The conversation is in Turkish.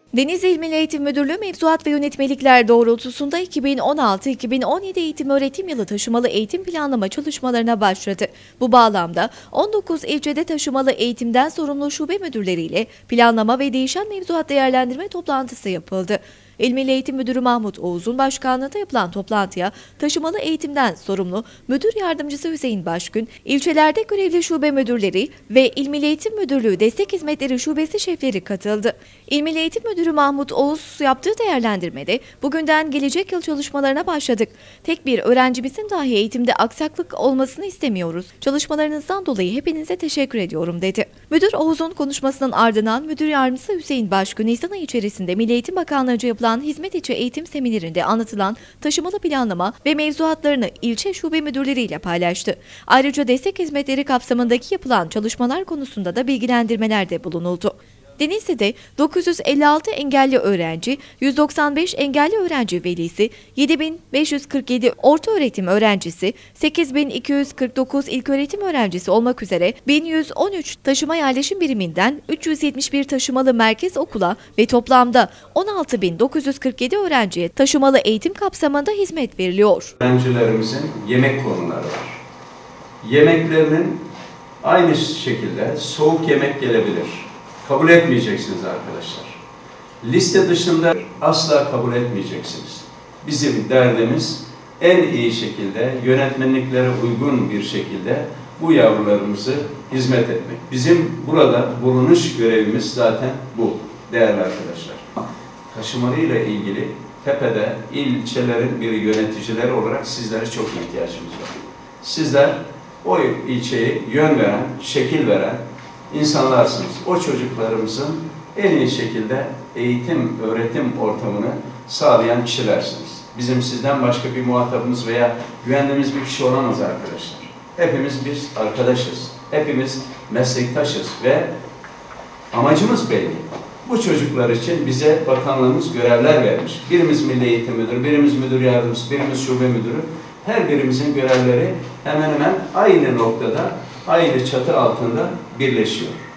Denizli İl Milli Eğitim Müdürlüğü mevzuat ve yönetmelikler doğrultusunda 2016-2017 eğitim-öğretim yılı taşımalı eğitim planlama çalışmalarına başladı. Bu bağlamda 19 ilçede taşımalı eğitimden sorumlu şube müdürleriyle planlama ve değişen mevzuat değerlendirme toplantısı yapıldı. İl Milli Eğitim Müdürü Mahmut Oğuz'un başkanlığında yapılan toplantıya taşımalı eğitimden sorumlu Müdür Yardımcısı Hüseyin Başgün, ilçelerde görevli şube müdürleri ve İl Milli Eğitim Müdürlüğü Destek Hizmetleri Şubesi şefleri katıldı. İl Milli Eğitim Müdürü Mahmut Oğuz yaptığı değerlendirmede bugünden gelecek yıl çalışmalarına başladık. Tek bir öğrencimizin dahi eğitimde aksaklık olmasını istemiyoruz. Çalışmalarınızdan dolayı hepinize teşekkür ediyorum dedi. Müdür Oğuz'un konuşmasının ardından Müdür Yardımcısı Hüseyin Başgün, Nisan ayı içerisinde Milli Eğitim Bakanlığı'nca yapılan hizmet içi eğitim seminerinde anlatılan taşımalı planlama ve mevzuatlarını ilçe şube müdürleriyle paylaştı. Ayrıca destek hizmetleri kapsamındaki yapılan çalışmalar konusunda da bilgilendirmelerde bulunuldu. Denizli'de 956 engelli öğrenci, 195 engelli öğrenci velisi, 7547 ortaöğretim öğrencisi, 8249 ilköğretim öğrencisi olmak üzere 1113 taşıma yerleşim biriminden 371 taşımalı merkez okula ve toplamda 16.947 öğrenciye taşımalı eğitim kapsamında hizmet veriliyor. Öğrencilerimizin yemek konuları var. Yemeklerinin aynı şekilde soğuk yemek gelebilir. Kabul etmeyeceksiniz arkadaşlar. Liste dışında asla kabul etmeyeceksiniz. Bizim derdimiz en iyi şekilde, yönetmenliklere uygun bir şekilde bu yavrularımızı hizmet etmek. Bizim burada bulunuş görevimiz zaten bu değerli arkadaşlar. Taşımalarıyla ilgili tepede ilçelerin bir yöneticileri olarak sizlere çok ihtiyacımız var. Sizler o ilçeyi yön veren, şekil veren insanlarsınız. O çocuklarımızın en iyi şekilde eğitim, öğretim ortamını sağlayan kişilersiniz. Bizim sizden başka bir muhatabımız veya güvendiğimiz bir kişi olamaz arkadaşlar. Hepimiz biz arkadaşız. Hepimiz meslektaşız ve amacımız belli. Bu çocuklar için bize bakanlığımız görevler vermiş. Birimiz Milli Eğitim Müdürü, birimiz Müdür Yardımcısı, birimiz Şube Müdürü. Her birimizin görevleri hemen hemen aynı noktada, aynı çatı altında birleşiyor.